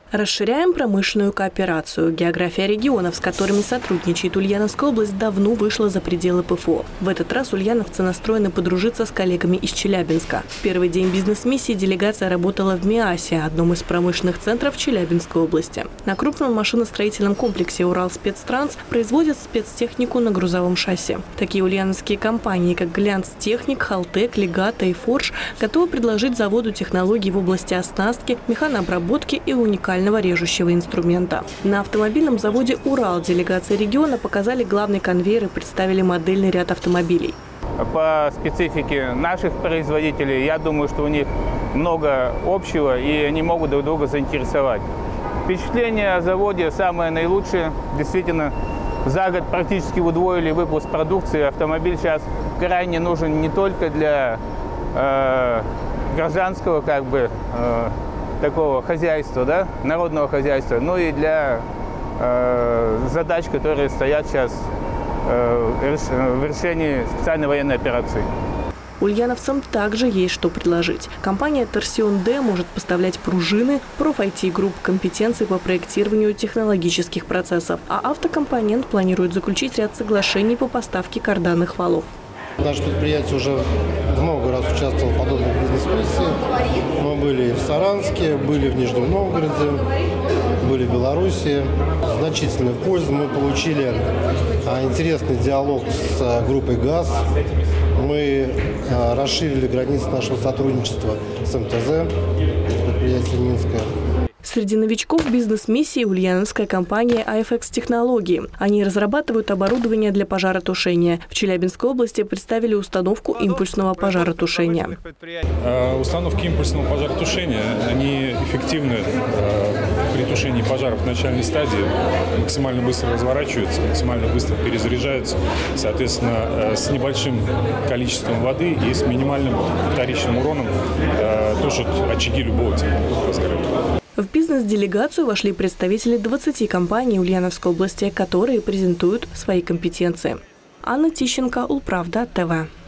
Расширяем промышленную кооперацию. География регионов, с которыми сотрудничает Ульяновская область, давно вышла за пределы ПФО. В этот раз ульяновцы настроены подружиться с коллегами из Челябинска. В первый день бизнес-миссии делегация работала в МИАСе, одном из промышленных центров Челябинской области. На крупном машиностроительном комплексе «Уралспецтранс» производят спецтехнику на грузовом шасси. Такие ульяновские компании, как «Глянцтехник», «Халтек», «Легата» и «Форж» готовы предложить заводу технологий в области оснастки, механообработки и уникального режущего инструмента. На автомобильном заводе «Урал» делегации региона показали главный конвейер и представили модельный ряд автомобилей. По специфике наших производителей, я думаю, что у них много общего, и они могут друг друга заинтересовать. Впечатление о заводе самое наилучшее. Действительно, за год практически удвоили выпуск продукции. Автомобиль сейчас крайне нужен не только для гражданского такого хозяйства, да, народного хозяйства, но и для задач, которые стоят сейчас в решении специальной военной операции. Ульяновцам также есть что предложить. Компания «Торсион Д» может поставлять пружины, проф-IT-групп компетенций по проектированию технологических процессов, а автокомпонент планирует заключить ряд соглашений по поставке карданных валов. Наше предприятие уже много раз участвовало в подобных бизнес-миссиях. Мы были в Саранске, были в Нижнем Новгороде, были в Беларуси. Значительную пользу мы получили. Интересный диалог с группой ГАЗ. Мы расширили границы нашего сотрудничества с МТЗ, предприятием Минское. Среди новичков бизнес-миссии ульяновская компания IFX Технологии. Они разрабатывают оборудование для пожаротушения. В Челябинской области представили установку импульсного пожаротушения. Установки импульсного пожаротушения, они эффективны при тушении пожаров в начальной стадии, максимально быстро разворачиваются, максимально быстро перезаряжаются, соответственно, с небольшим количеством воды и с минимальным вторичным уроном тушат очаги любого типа возгорания. В бизнес-делегацию вошли представители 20 компаний Ульяновской области, которые презентуют свои компетенции. Анна Тищенко, Улправда, ТВ.